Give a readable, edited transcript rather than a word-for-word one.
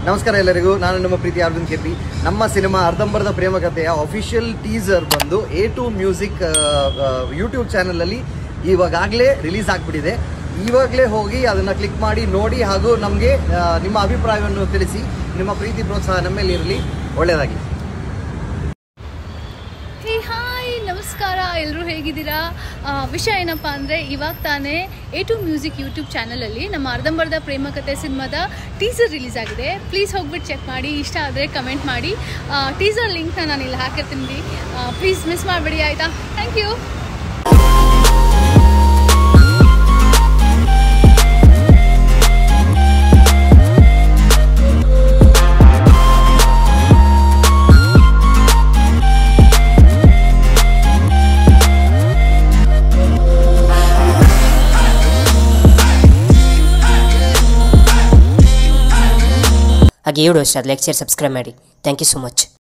ನಮಸ್ಕಾರ ಎಲ್ಲರಿಗೂ, ನಾನು ನಿಮ್ಮ ಪ್ರೀತಿ ಅರವಿಂದ್ ಕೆಪಿ. ನಮ್ಮ ಸಿನಿಮಾ ಅರ್ಧಂಬರ್ಧ ಪ್ರೇಮ ಕಥೆಯ ಅಫಿಷಿಯಲ್ ಟೀಸರ್ ಬಂದು A2 ಮ್ಯೂಸಿಕ್ ಯೂಟ್ಯೂಬ್ ಚಾನಲಲ್ಲಿ ಇವಾಗಲೇ ರಿಲೀಸ್ ಆಗಿಬಿಟ್ಟಿದೆ. ಇವಾಗಲೇ ಹೋಗಿ ಅದನ್ನು ಕ್ಲಿಕ್ ಮಾಡಿ ನೋಡಿ, ಹಾಗೂ ನಮಗೆ ನಿಮ್ಮ ಅಭಿಪ್ರಾಯವನ್ನು ತಿಳಿಸಿ. ನಿಮ್ಮ ಪ್ರೀತಿ ಪ್ರೋತ್ಸಾಹ ನಮ್ಮಲ್ಲಿ ಇರಲಿ. ಒಳ್ಳೆಯದಾಗಿ. ಹಾಯ್, ನಮಸ್ಕಾರ. ಎಲ್ಲರೂ ಹೇಗಿದ್ದೀರಾ? ವಿಷಯ ಏನಪ್ಪ ಅಂದರೆ, ಇವಾಗ ತಾನೇ A2 ಮ್ಯೂಸಿಕ್ ಯೂಟ್ಯೂಬ್ ಚಾನಲಲ್ಲಿ ನಮ್ಮ ಅರ್ಧಂಬರ್ಧ ಪ್ರೇಮಕಥೆ ಸಿನಿಮಾದ ಟೀಸರ್ ರಿಲೀಸ್ ಆಗಿದೆ. ಪ್ಲೀಸ್ ಹೋಗ್ಬಿಟ್ಟು ಚೆಕ್ ಮಾಡಿ, ಇಷ್ಟ ಆದರೆ ಕಮೆಂಟ್ ಮಾಡಿ. ಟೀಸರ್ ಲಿಂಕ್ನ ನಾನು ಇಲ್ಲಿ ಹಾಕಿರ್ತೀನಿ, ಪ್ಲೀಸ್ ಮಿಸ್ ಮಾಡಬೇಡಿ, ಆಯಿತಾ? Thank you. ಹಾಗೆ 7 ವರ್ಷ ಲೈಕ್ ಶೇರ್ ಸಬ್ಸ್ಕ್ರೈಬ್ ಮಾಡಿ. Thank you so much.